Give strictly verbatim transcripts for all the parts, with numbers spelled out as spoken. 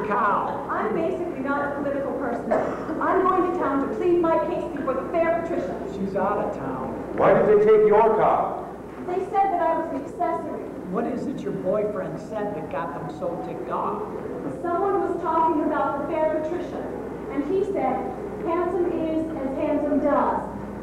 your cow? I'm basically not a political person. I'm going to town to plead my case before the fair patrician. She's out of town. Why did they take your cow? They said that I was an accessory. What is it your boyfriend said that got them so ticked off? Someone was talking about the fair patrician, and he said, handsome is as handsome does.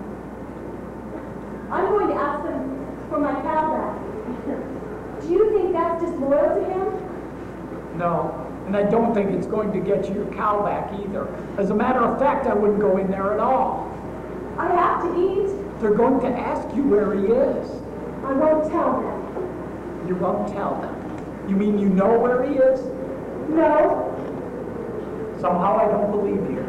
I'm going to ask them for my cow back. Do you think that's disloyal to him? No, and I don't think it's going to get you your cow back either. As a matter of fact, I wouldn't go in there at all. I have to eat. They're going to ask you where he is. I won't tell them. You won't tell them? You mean you know where he is? No. Somehow I don't believe you.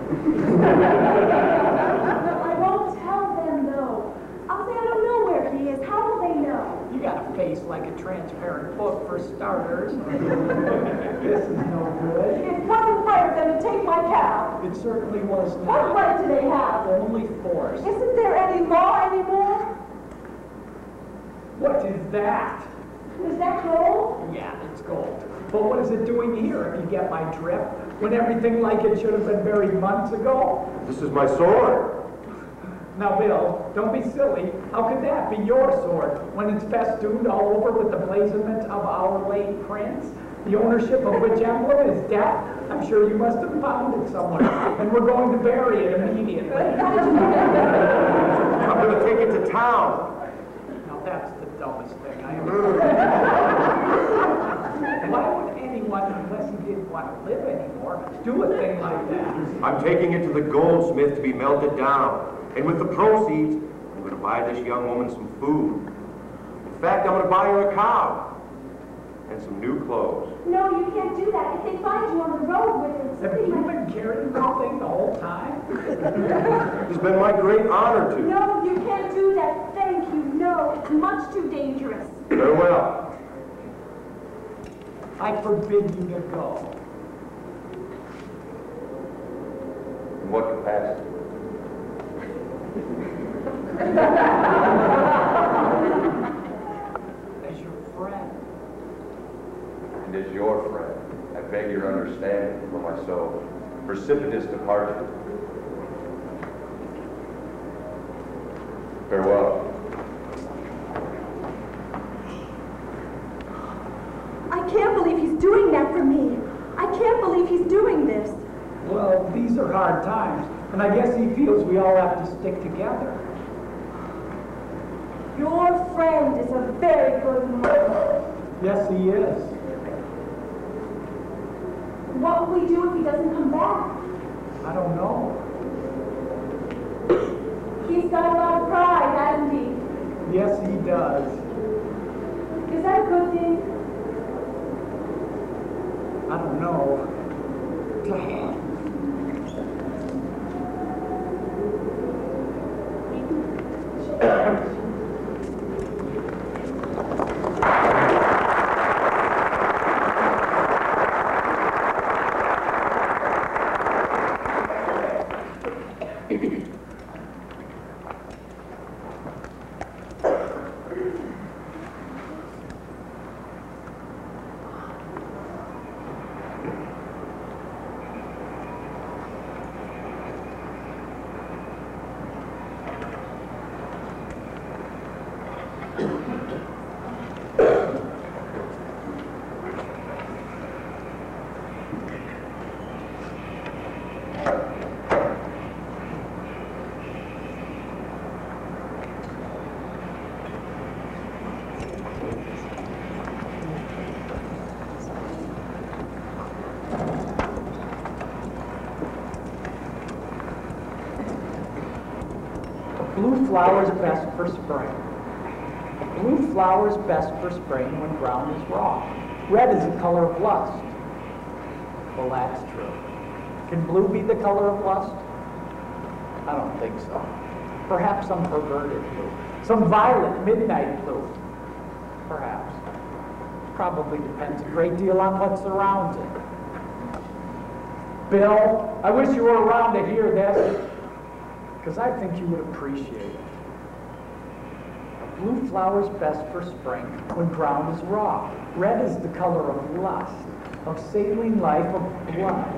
I won't tell them, though. I'll say I don't know where he is. How will they know? You got a face like a transparent book for starters. This is no good. It wasn't right of them to take my cow. It certainly was not. What right do they have? Only force. Isn't there any law anymore? What is that? Is that gold? Yeah, it's gold. But what is it doing here, if you get my drift? When everything like it should have been buried months ago? This is my sword. Now, Bill, don't be silly. How could that be your sword when it's festooned all over with the blazonment of our late prince, the ownership of which emblem is death? I'm sure you must have found it somewhere, and we're going to bury it immediately. I'm going to take it to town. Now, that's the dumbest thing I ever heard. Why would anyone, unless he didn't want to live anymore, do a thing like that? I'm taking it to the goldsmith to be melted down. And with the proceeds, I'm going to buy this young woman some food. In fact, I'm going to buy her a cow. And some new clothes. No, you can't do that. If they find you on the road with it, Have you been carrying that thing the whole time? It's been my great honor to. No, you can't do that. Thank you. No, it's much too dangerous. Very well. I forbid you to go. In what capacity? As your friend. And as your friend, I beg your understanding for my so precipitous departure. Farewell. I can't believe he's doing that for me. I can't believe he's doing this. Well, these are hard times, and I guess he feels we all have to stick together. Your friend is a very good man. Yes, he is. What will we do if he doesn't come back? I don't know. He's got a lot of pride, hasn't he? Yes, he does. Is that a good thing? I don't know. Blue flowers best for spring. Blue flowers best for spring when ground is raw. Red is the color of lust. Well, that's true. Can blue be the color of lust? I don't think so. Perhaps some perverted blue. Some violet midnight blue. Perhaps. Probably depends a great deal on what surrounds it. Bill, I wish you were around to hear this, because I think you would appreciate it. A blue flower's best for spring when ground is raw. Red is the color of lust. of saline life of blood.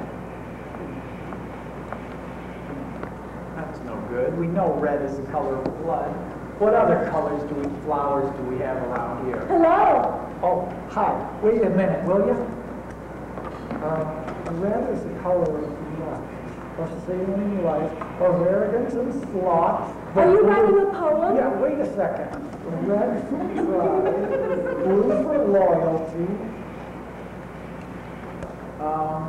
That's no good. We know red is the color of blood. What other colors do we, flowers do we have around here? Hello. Oh, hi. Wait a minute, will you? Uh, red is the color of blood, of saline life, of arrogance and sloth. Are you writing a poem? Yeah, wait a second. Red for pride, blue for loyalty. Um,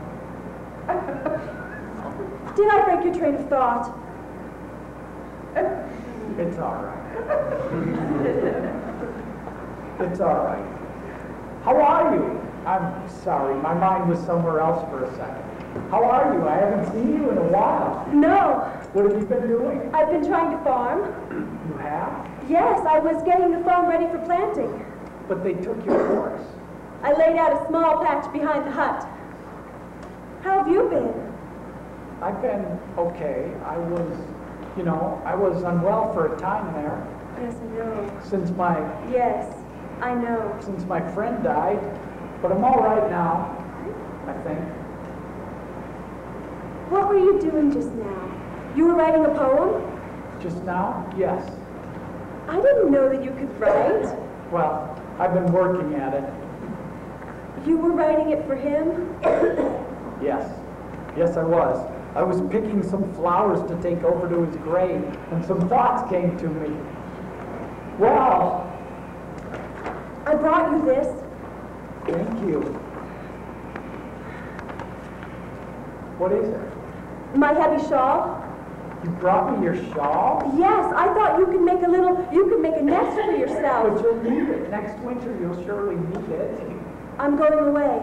Did I break your train of thought? it's all right. It's all right. How are you? I'm sorry, my mind was somewhere else for a second. How are you? I haven't seen you in a while. No. What have you been doing? I've been trying to farm. You have? Yes, I was getting the farm ready for planting. But they took your horse. I laid out a small patch behind the hut. How have you been? I've been okay. I was, you know, I was unwell for a time there. Yes, I know. Since my, Yes, I know. since my friend died. But I'm all right now, I think. What were you doing just now? You were writing a poem? Just now? Yes. I didn't know that you could write. Well, I've been working at it. You were writing it for him? Yes. Yes, I was. I was picking some flowers to take over to his grave, and some thoughts came to me. Well, I brought you this. thank you. What is it? My heavy shawl. You brought me your shawl? Yes, I thought you could make a little, you could make a nest for But yourself. you'll need it. Next winter, you'll surely need it. I'm going away.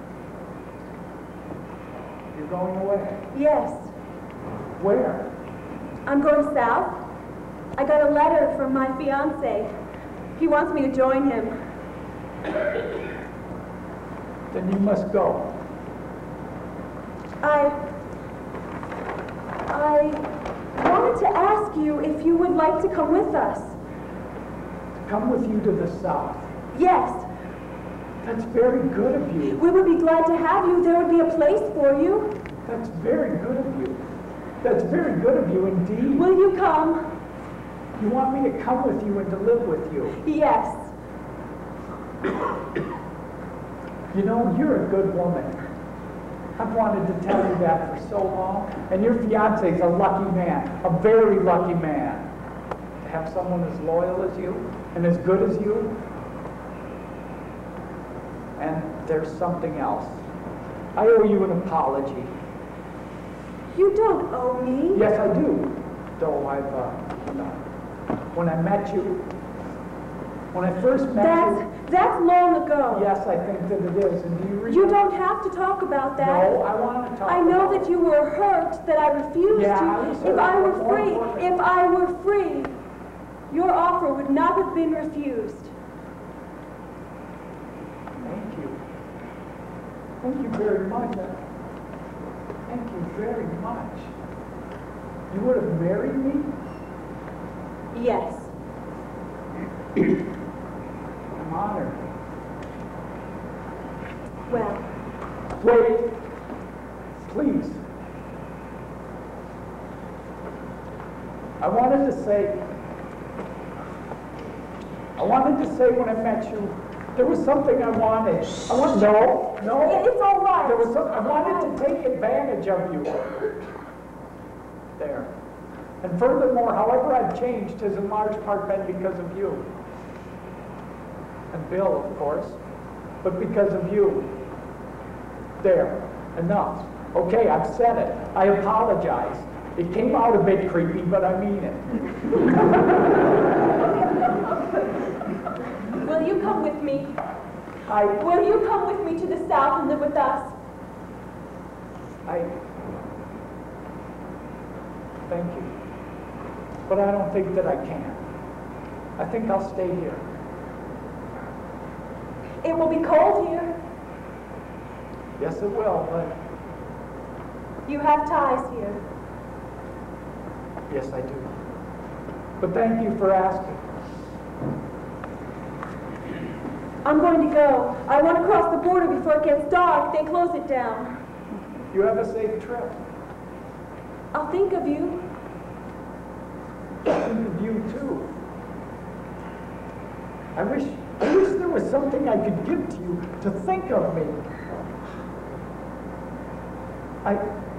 You're going away. Yes, Where? I'm going south. I got a letter from my fiancé. He wants me to join him. Then you must go. I, I wanted to ask you if you would like to come with us. Come with you to the south. Yes, That's very good of you. we would be glad to have you. There would be a place for you. That's very good of you. That's very good of you indeed. Will you come? You want me to come with you and to live with you. Yes. You know, you're a good woman. I've wanted to tell you that for so long. And your fiancé's a lucky man, a very lucky man. To have someone as loyal as you and as good as you. And there's something else. I owe you an apology. You don't owe me. Yes, I do. Though I've, uh, you know, when I met you, when I first met That's, you, that's long ago. yes, I think that it is. And do you remember? You don't have to talk about that. No, I want to talk I know about that you were hurt that I refused Yeah, you. I was If hurt, I but were more free, importantly- if I were free, your offer would not have been refused. Thank you. Thank you very much. Thank you very much. You would have married me? Yes. I'm honored. Well, Wait. Please. I wanted to say, I wanted to say when I met you, there was something I wanted. I want, no, no. it's all right. There was some, I wanted to take advantage of you. There. And furthermore, however I've changed has in large part been because of you. And Bill, of course. But because of you. There. Enough. Okay, I've said it. I apologize. It came out a bit creepy, but I mean it. Will you come with me? I, Will you come with me to the south and live with us? I, thank you. But I don't think that I can. I think I'll stay here. It will be cold here. Yes, it will, but You have ties here. yes, I do. But thank you for asking. I'm going to go. I want to cross the border before it gets dark. They close it down. You have a safe trip. I'll think of you. I think of you too. I wish, I wish there was something I could give to you to think of me. I,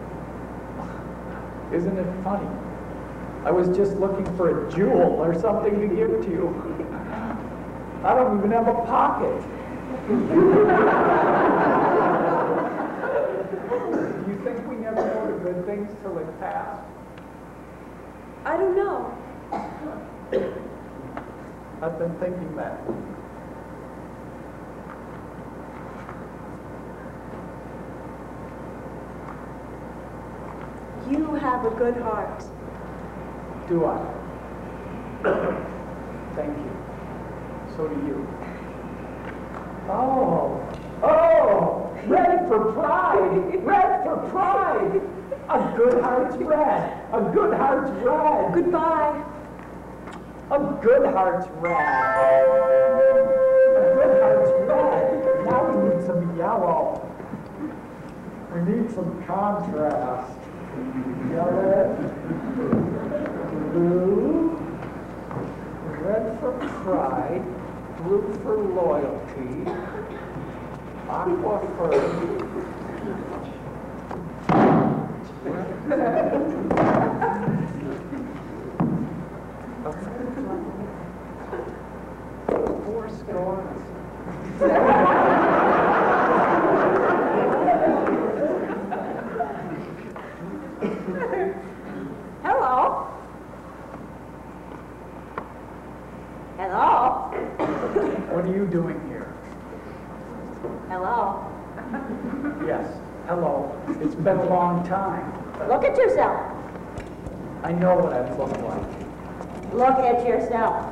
isn't it funny? I was just looking for a jewel or something to give to you. I don't even have a pocket. Do you think we never know the good things till they pass? I don't know. I've been thinking that. You have a good heart. Do I? Thank you. So do you. Oh, oh, red for pride, red for pride. A good heart's red, a good heart's red. Goodbye. A good heart's red. A good heart's red. Now we need some yellow. We need some contrast. Yellow, blue, red for pride, blue for loyalty, aqua for four scores. Hello. Hello. What are you doing here? Hello. Yes, hello. It's been a long time. Look at yourself. I know what I look like. Look at yourself.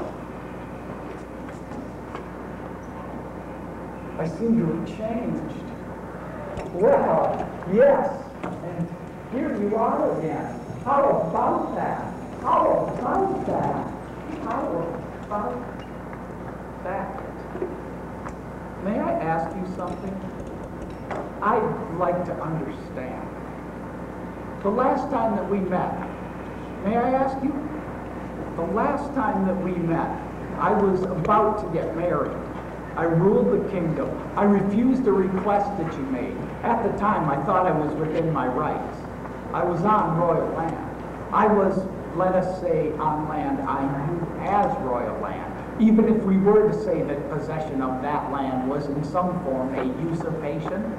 I seem to have changed. Well, yes, and here you are again. How about that? How about that? How about that? May I ask you something? I'd like to understand. The last time that we met, may I ask you? The last time that we met, I was about to get married. I ruled the kingdom. I refused a request that you made. At the time, I thought I was within my rights. I was on royal land. I was, let us say, on land I knew as royal land, even if we were to say that possession of that land was in some form a usurpation.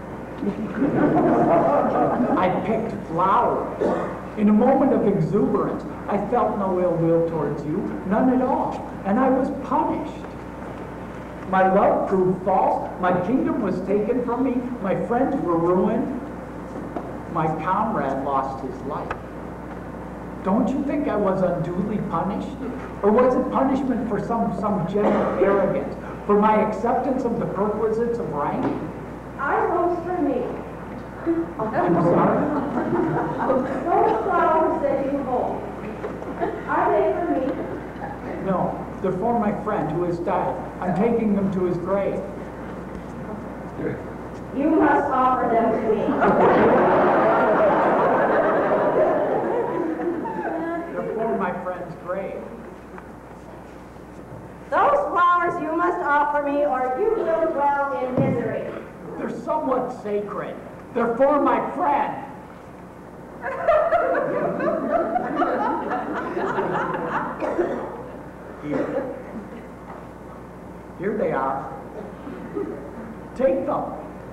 I picked flowers. In a moment of exuberance, I felt no ill will towards you, none at all, and I was punished. My love proved false, my kingdom was taken from me, my friends were ruined, my comrade lost his life. Don't you think I was unduly punished? Or was it punishment for some, some general arrogance, for my acceptance of the perquisites of rank? I rose for me. I'm sorry? Those flowers that you hold, are they for me? No, they're for my friend who has died. I'm taking them to his grave. You must offer them to me. They're for my friend's grave. Those flowers you must offer me, or you will dwell in misery. They're somewhat sacred. They're for my friend. Here. Here they are. Take them.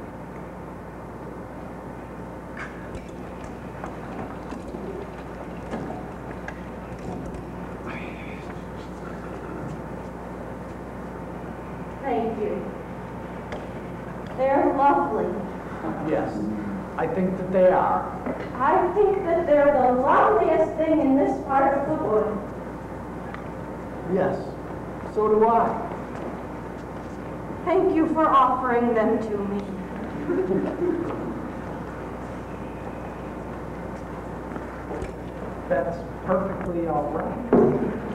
Thank you. They're lovely. Yes, I think that they are. I think that they're the loveliest thing in this part of the wood. Yes, so do I. Thank you for offering them to me. That's perfectly all right.